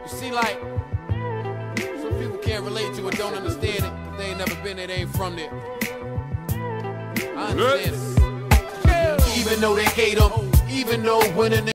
You see, like, some people can't relate to it, don't understand it. They ain't never been there, they ain't from there. I understand it. Even though they hate them, even though winning